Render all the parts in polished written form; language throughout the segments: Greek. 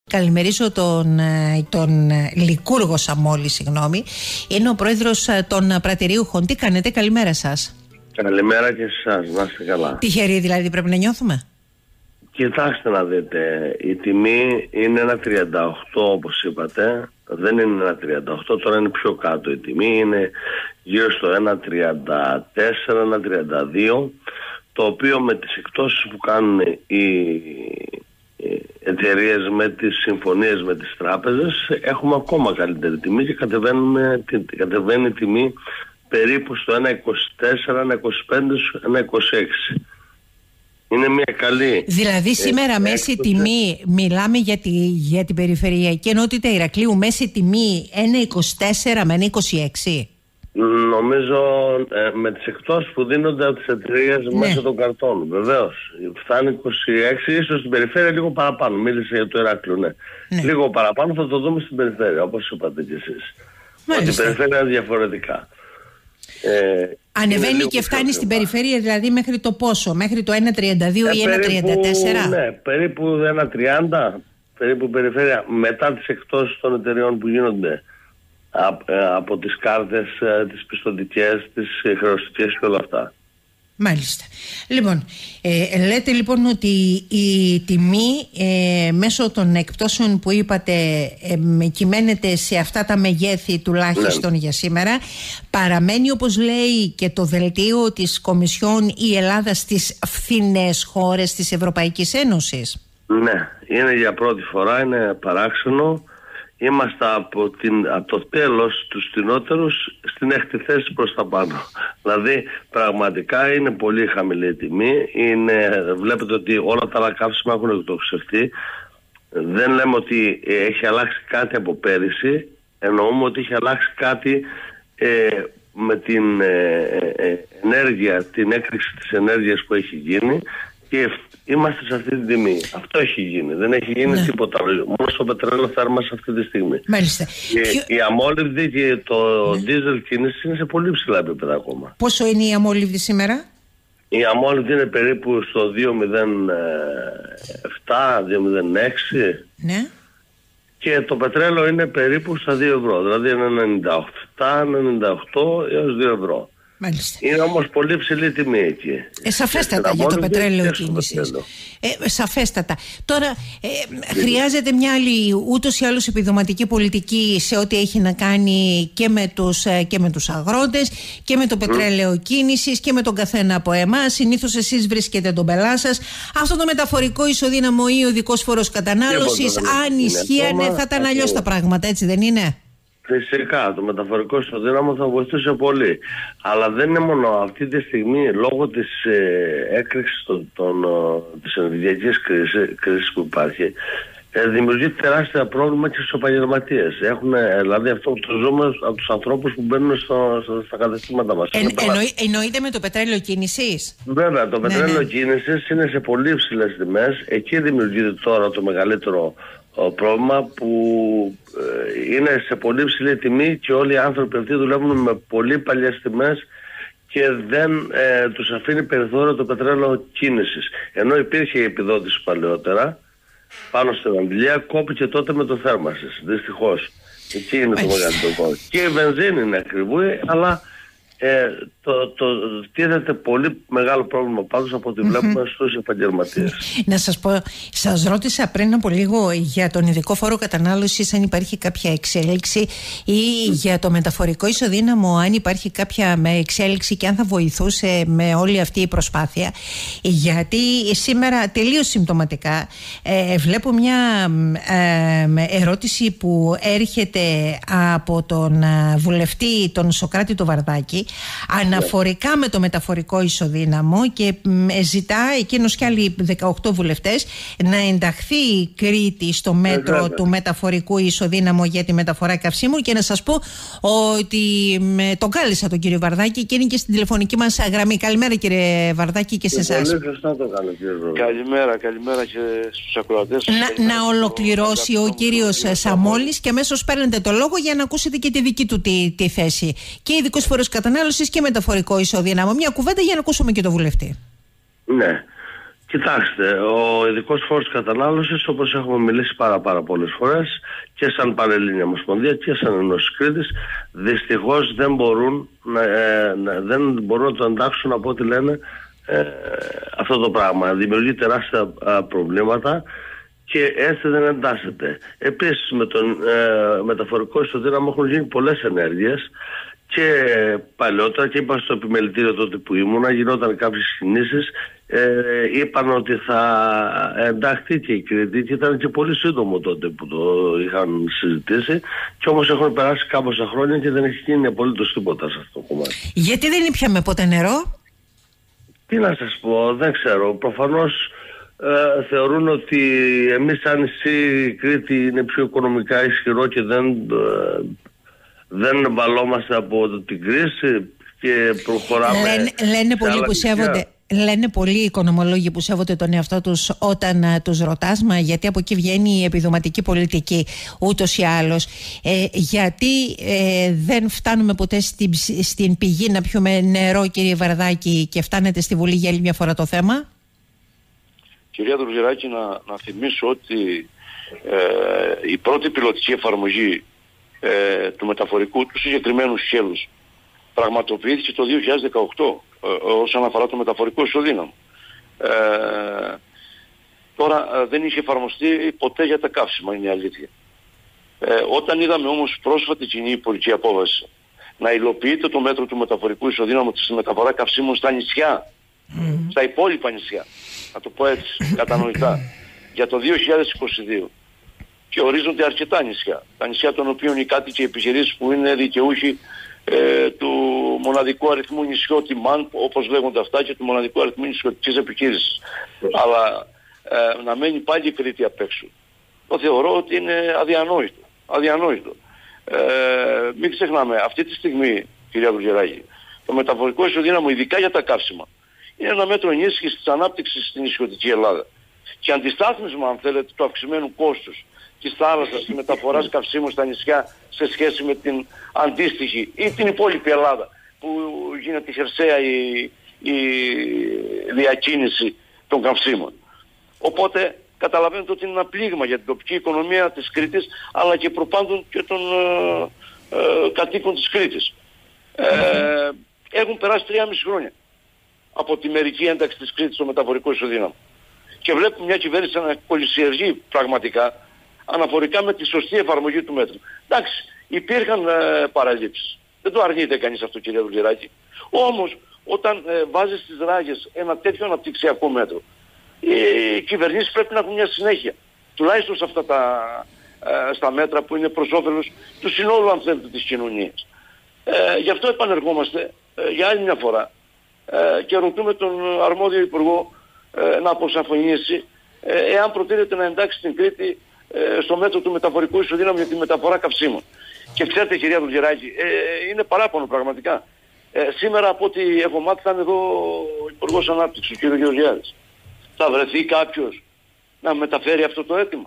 Καλημερίζω τον Λικούργο Σαμόλη, συγγνώμη. Είναι ο πρόεδρος των πρατηριούχων. Τι κάνετε, καλημέρα σας. Καλημέρα και σε εσάς, να είστε καλά. Τυχεροί δηλαδή πρέπει να νιώθουμε. Κοιτάξτε να δείτε, η τιμή είναι 1,38 όπως είπατε. Δεν είναι 1,38, τώρα είναι πιο κάτω η τιμή. Είναι γύρω στο 1,34, 1,32. Το οποίο με τις εκπτώσεις που κάνουν οι εταιρείες με τις συμφωνίες με τις τράπεζες έχουμε ακόμα καλύτερη τιμή και κατεβαίνει η τιμή περίπου στο 1,24, 1,25, 1,26. Είναι μια καλή. Δηλαδή σήμερα μέση τιμή, μιλάμε για την περιφερειακή ενότητα Ηρακλείου, μέση τιμή 1,24 με 1,26. Νομίζω με τις εκτόσεις που δίνονται από τις εταιρείες μέσω των καρτών. Βεβαίως. Φτάνει 26, ίσως στην περιφέρεια λίγο παραπάνω. Μίλησε για το Ηράκλειο, ναι. Λίγο παραπάνω θα το δούμε στην περιφέρεια, όπως είπατε κι εσείς. Ότι η περιφέρεια είναι διαφορετικά. Ανεβαίνει και φτάνει στην περιφέρεια δηλαδή μέχρι το πόσο, μέχρι το 1,32 ή 1,34? Ναι, περίπου 1,30, περίπου περιφέρεια μετά τις εκτόσεις των εταιρεών που γίνονται από τις κάρτες, τις πιστωτικές, τις χρεωστικές και όλα αυτά. Μάλιστα. Λοιπόν, λέτε λοιπόν ότι η τιμή μέσω των εκπτώσεων που είπατε κυμαίνεται σε αυτά τα μεγέθη τουλάχιστον για σήμερα. Παραμένει, όπως λέει και το δελτίο της Κομισιόν, η Ελλάδα στις φθηνές χώρες της Ευρωπαϊκής Ένωσης. Ναι, είναι για πρώτη φορά, είναι παράξενο. Είμαστε από το τέλος τους φθηνότερους στην έκτη θέση προς τα πάνω. Δηλαδή πραγματικά είναι πολύ χαμηλή η τιμή. Βλέπετε ότι όλα τα άλλα καύσιμα έχουν εκτοξευτεί. Δεν λέμε ότι έχει αλλάξει κάτι από πέρυσι. Εννοούμε ότι έχει αλλάξει κάτι με την ενέργεια, την έκρηξη της ενέργειας που έχει γίνει και είμαστε σε αυτή την τιμή. Αυτό έχει γίνει. Δεν έχει γίνει τίποτα άλλο. Μόνο στο πετρέλαιο θέρμανση αυτή τη στιγμή. Μάλιστα. Η αμόλυβδη και το ντίζελ κίνηση είναι σε πολύ ψηλά επίπεδα ακόμα. Πόσο είναι η αμόλυβδη σήμερα? Η αμόλυβδη είναι περίπου στο 2,07, 2,06. Ναι. Και το πετρέλαιο είναι περίπου στα 2 ευρώ. Δηλαδή είναι 97, 98 έως 2 ευρώ. Μάλιστα. Είναι όμως πολύ ψηλή τιμή εκεί. Σαφέστατα για το πετρέλαιο κίνησης. Σαφέστατα. Τώρα χρειάζεται μια άλλη ούτως ή άλλως επιδοματική πολιτική σε ό,τι έχει να κάνει και με τους αγρότες και με το πετρέλαιο κίνησης και με τον καθένα από εμάς. Συνήθως εσείς βρίσκετε τον πελά σας. Αυτό το μεταφορικό ισοδύναμο ή οδικός φόρος κατανάλωσης, αν ισχύανε, θα ήταν αλλιώς τα πράγματα, έτσι δεν είναι? Φυσικά, το μεταφορικό ισοδύναμο θα βοηθούσε πολύ. Αλλά δεν είναι μόνο αυτή τη στιγμή, λόγω της έκρηξης της ενεργειακής κρίσης που υπάρχει, δημιουργεί τεράστια πρόβλημα και στους επαγγελματίες. Δηλαδή αυτό που το ζούμε από τους ανθρώπους που μπαίνουν στα καταστήματα μας. Εννοείται με το πετρέλαιο κίνησης? Βέβαια, το πετρέλαιο κίνησης είναι σε πολύ υψηλές τιμές. Εκεί δημιουργείται τώρα το μεγαλύτερο πρόβλημα, που είναι σε πολύ ψηλή τιμή και όλοι οι άνθρωποι αυτοί δουλεύουν με πολύ παλιές τιμές και δεν τους αφήνει περιθώριο το πετρέλαιο κίνησης. Ενώ υπήρχε η επιδότηση παλαιότερα πάνω στην Αγγλία, κόπηκε τότε με το θέρμανσης, δυστυχώς. Εκεί είναι το μεγαλύτερο πρόβλημα. Και η βενζίνη είναι ακριβή, αλλά τίθεται πολύ μεγάλο πρόβλημα πάντως από ό,τι βλέπουμε στους επαγγελματίες. Να σας πω, σας ρώτησα πριν από λίγο για τον ειδικό φόρο κατανάλωσης, αν υπάρχει κάποια εξέλιξη, ή για το μεταφορικό ισοδύναμο, αν υπάρχει κάποια εξέλιξη και αν θα βοηθούσε με όλη αυτή η προσπάθεια. Γιατί σήμερα τελείως συμπτωματικά βλέπω μια ερώτηση που έρχεται από τον βουλευτή τον Σωκράτη το Βαρδάκη αναφορικά με το μεταφορικό ισοδύναμο και ζητά εκείνος και άλλοι 18 βουλευτές να ενταχθεί η Κρήτη στο μέτρο του μεταφορικού ισοδύναμου για τη μεταφορά καυσίμων. Και να σας πω ότι τον κάλεσα τον κύριο Βαρδάκη και είναι και στην τηλεφωνική μας γραμμή. Καλημέρα κύριε Βαρδάκη και σε εσάς. Καλημέρα και στους ακροατές. Να ολοκληρώσει ο κύριος Σαμόλης και αμέσως παίρνετε το λόγο για να ακούσετε και τη δική του τη θέση. Και ειδικός φόρος κατανάλωσης και μεταφορικό ισοδύναμο. Μια κουβέντα για να ακούσουμε και το βουλευτή. Ναι. Κοιτάξτε, ο ειδικός φόρος κατανάλωσης, όπως έχουμε μιλήσει πάρα πολλές φορές και σαν Πανελλήνια Ομοσπονδία και σαν Ενώσεις Κρήτης, δυστυχώς δεν μπορούν να το εντάξουν από ό,τι λένε αυτό το πράγμα. Δημιουργεί τεράστια προβλήματα και έτσι δεν εντάσσεται. Επίσης με τον μεταφορικό ισοδύναμο έχουν γίνει πολλές ενέργειες και παλιότερα, και είπα στο επιμελητήριο τότε που ήμουνα, γινόταν κάποιες κινήσεις, είπαν ότι θα ενταχθεί και η Κρήτη, και ήταν και πολύ σύντομο τότε που το είχαν συζητήσει, και όμως έχουν περάσει κάμποσα χρόνια και δεν έχει γίνει απολύτως τίποτα σε αυτό το κομμάτι. Γιατί δεν ήπιαμε ποτέ νερό? Τι να σας πω, δεν ξέρω. Προφανώς θεωρούν ότι εμείς σαν νησί η Κρήτη είναι πιο οικονομικά ισχυρό και δεν βαλόμαστε από την κρίση και προχωράμε. Λένε πολλοί οικονομολόγοι που σέβονται τον εαυτό τους όταν τους ρωτάς, μα γιατί από εκεί βγαίνει η επιδοματική πολιτική ούτως ή άλλως, γιατί δεν φτάνουμε ποτέ στην πηγή να πιούμε νερό, κύριε Βαρδάκη, και φτάνετε στη Βουλή για άλλη μια φορά το θέμα? Κυρία Δρουζεράκη, να θυμίσω ότι η πρώτη πιλωτική εφαρμογή του μεταφορικού του συγκεκριμένου σχέδους πραγματοποιήθηκε το 2018 όσον αφορά το μεταφορικό ισοδύναμο. Τώρα δεν είχε εφαρμοστεί ποτέ για τα καύσιμα, είναι η αλήθεια. Όταν είδαμε όμως πρόσφατη κοινή πολιτική απόφαση να υλοποιείται το μέτρο του μεταφορικού ισοδύναμου στη μεταφορά καυσίμων στα νησιά, στα υπόλοιπα νησιά, να το πω έτσι κατανοητά, για το 2022, και ορίζονται αρκετά νησιά, τα νησιά των οποίων οι κάτοικοι επιχειρήσεις που είναι δικαιούχοι του μοναδικού αριθμού νησιώτη ΜΑΝ, όπως λέγονται αυτά, και του μοναδικού αριθμού νησιωτικής επιχείρησης. Αλλά να μένει πάλι η Κρήτη απ' έξω, το θεωρώ ότι είναι αδιανόητο. Μην ξεχνάμε, αυτή τη στιγμή, κυρία Δουγεράκη, το μεταφορικό ισοδύναμο, ειδικά για τα καύσιμα, είναι ένα μέτρο ενίσχυσης της ανάπτυξης στην νησιωτική Ελλάδα. Και αντιστάθμισμα, αν θέλετε, του αυξημένου κόστους της θάλασσας, της μεταφοράς καυσίμων στα νησιά σε σχέση με την αντίστοιχη ή την υπόλοιπη Ελλάδα, που γίνεται χερσαία η διακίνηση των καυσίμων. Οπότε καταλαβαίνετε ότι είναι ένα πλήγμα για την τοπική οικονομία της Κρήτης, αλλά και προπάντων και των κατοίκων της Κρήτης. Έχουν περάσει 3,5 χρόνια από τη μερική ένταξη της Κρήτης στο μεταφορικό ισοδύναμο. Και βλέπουμε μια κυβέρνηση να κολυσιεργεί πραγματικά αναφορικά με τη σωστή εφαρμογή του μέτρου. Εντάξει, υπήρχαν παραλήψεις. Δεν το αρνείται κανείς αυτό, κυρία Δουλγεράκη. Όμως, όταν βάζει στις ράγες ένα τέτοιο αναπτυξιακό μέτρο, οι κυβερνήσεις πρέπει να έχουν μια συνέχεια. Τουλάχιστον σε αυτά στα μέτρα που είναι προς όφελος του συνόλου, αν θέλετε, της κοινωνίας. Γι' αυτό επανερχόμαστε για άλλη μια φορά και ρωτούμε τον αρμόδιο υπουργό να αποσαφωνίσει εάν προτείνεται να εντάξει την Κρήτη στο μέτρο του μεταφορικού ισοδύναμου για τη μεταφορά καυσίμων. Και ξέρετε, κυρία Δουλγεράκη, είναι παράπονο πραγματικά. Σήμερα, από ό,τι έχω μάθει, θα είναι εδώ ο Υπουργός Ανάπτυξης, ο κ. Γεωργιάδης. Θα βρεθεί κάποιος να μεταφέρει αυτό το αίτημα?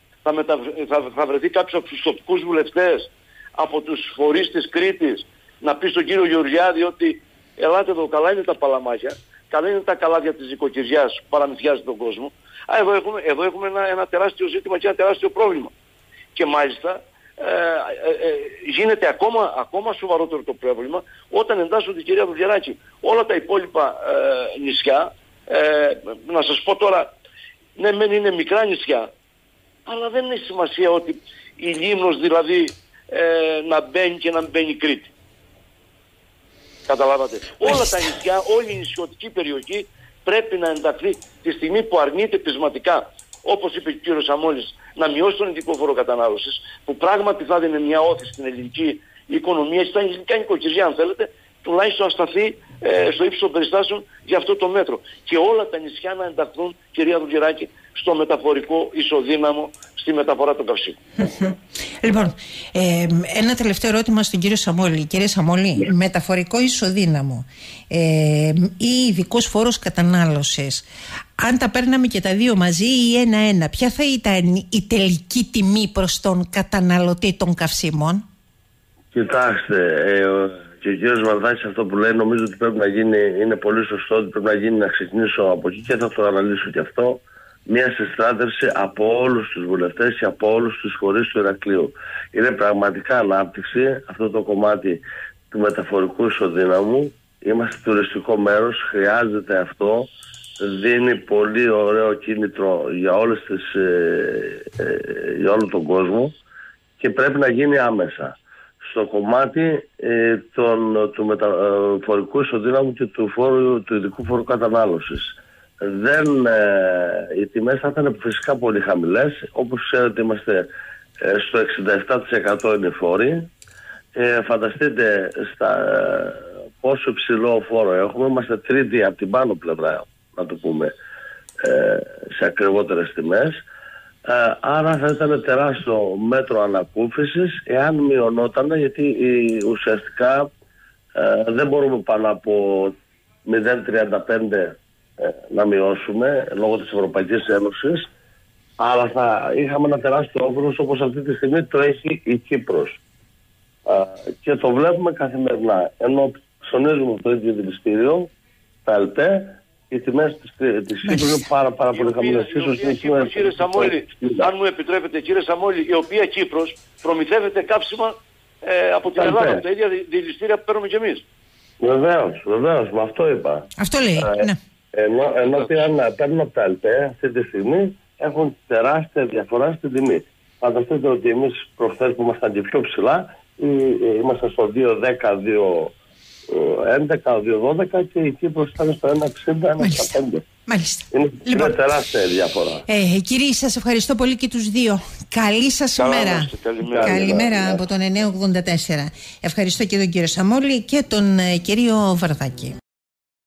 Θα βρεθεί κάποιος από τους τοπικούς βουλευτές, από τους φορείς της Κρήτης, να πει στον κύριο Γεωργιάδη ότι ελάτε εδώ, καλά είναι τα παλαμάκια, καλά είναι τα καλάδια της νοικοκυριάς που παραμυθιάζει τον κόσμο. Εδώ έχουμε ένα τεράστιο ζήτημα και ένα τεράστιο πρόβλημα. Και μάλιστα γίνεται ακόμα σοβαρότερο το πρόβλημα όταν εντάσσονται, κυρία Δουλγεράκη, όλα τα υπόλοιπα νησιά. Να σας πω τώρα, ναι μεν είναι μικρά νησιά, αλλά δεν έχει σημασία ότι η Λίμνος δηλαδή να μπαίνει και να μπαίνει Κρήτη. Καταλάβατε. Όλα τα νησιά, όλη η νησιωτική περιοχή πρέπει να ενταχθεί τη στιγμή που αρνείται πεισματικά, όπως είπε ο κύριος Σαμόλης, να μειώσει τον ειδικό φόρο κατανάλωσης, που πράγματι θα δίνει μια όθηση στην ελληνική οικονομία, στα ελληνικά νοικοκυριά, αν θέλετε, τουλάχιστον να σταθεί στο ύψος των περιστάσεων για αυτό το μέτρο. Και όλα τα νησιά να ενταχθούν, κυρία Δουλγεράκη, στο μεταφορικό ισοδύναμο, στη μεταφορά των καυσίμων. Λοιπόν, ένα τελευταίο ερώτημα στον κύριο Σαμόλη. Κύριε Σαμόλη, μεταφορικό ισοδύναμο ή ειδικός φόρος κατανάλωσης, αν τα παίρναμε και τα δύο μαζί ή ένα-ένα, ποια θα ήταν η τελική τιμή προς τον καταναλωτή των καυσίμων? Κοιτάξτε, και ο κύριος Βαρδάκης αυτό που λέει νομίζω ότι πρέπει να γίνει, είναι πολύ σωστό, ότι πρέπει να γίνει, να ξεκινήσω από εκεί και θα το αναλύσω και αυτό, μια συστράτευση από όλους τους βουλευτές και από όλους τους φορείς του Ηρακλείου. Είναι πραγματικά ανάπτυξη αυτό το κομμάτι του μεταφορικού ισοδύναμου. Είμαστε τουριστικό μέρος, χρειάζεται αυτό, δίνει πολύ ωραίο κίνητρο για, για όλο τον κόσμο και πρέπει να γίνει άμεσα. Στο κομμάτι του μεταφορικού ισοδύναμου και του ειδικού φόρου κατανάλωσης. Οι τιμές θα ήταν φυσικά πολύ χαμηλές. Όπως ξέρετε είμαστε στο 67% είναι φόροι. Φανταστείτε πόσο υψηλό φόρο έχουμε. Είμαστε τρίτη από την πάνω πλευρά, να το πούμε, σε ακριβότερες τιμές. Άρα θα ήταν τεράστιο μέτρο ανακούφισης εάν μειωνόταν, γιατί ουσιαστικά δεν μπορούμε πάνω από 0,35 να μειώσουμε λόγω της Ευρωπαϊκής Ένωσης, αλλά θα είχαμε ένα τεράστιο όφελος όπως αυτή τη στιγμή το έχει η Κύπρος. Και το βλέπουμε καθημερινά. Ενώ ψωνίζουμε το ίδιο δηληστήριο, τα ΕΛΤΕ, οι τιμές της Κύπρου είναι πάρα πολύ χαμηλές. Κύριε Σαμόλη, αν μου επιτρέπετε κύριε Σαμόλη, η οποία Κύπρος προμηθεύεται κάψιμα από την Ελλάδα, από τα ίδια δηληστήρια που παίρνουμε κι εμείς. Βεβαίως, με αυτό είπα. Αυτό λέει, ναι. Ενώ παίρνουν από τα ΕΛΤΕ αυτή τη στιγμή έχουν τεράστια διαφορά στην τιμή. Φανταστείτε ότι εμείς προχθές που ήμασταν και πιο ψηλά, ήμασταν στο 2,10, 2,11, 2,12 και η Κύπρος ήταν στο 1,60, 1,65. Μάλιστα. Είναι τεράστια διαφορά. Κύριοι, σας ευχαριστώ πολύ και τους δύο. Καλή σας ημέρα. Καλημέρα από τον 984. Ευχαριστώ και τον κύριο Σαμόλη και τον κύριο Βαρδάκη.